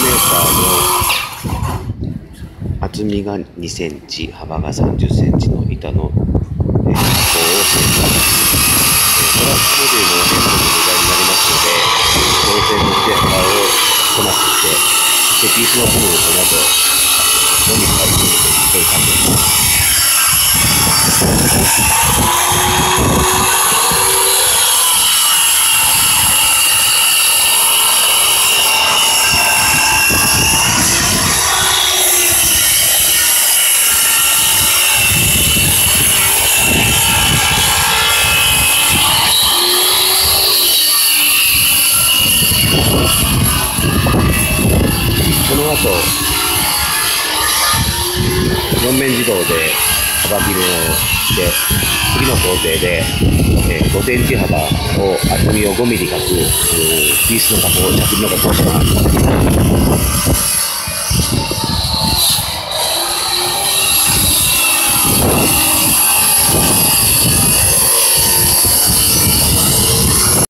ー厚みが2センチ、幅が30センチの板の、箱を製作。これはモデルの変更の値段になりますので、当然の手幅をこなして、そしてピースの部分をこの後、のみ書いていくという感じです。この後、4面自動で幅決めをして、次の工程で、5センチ幅を厚みを5ミリ書くピースの加工、着の加工をします。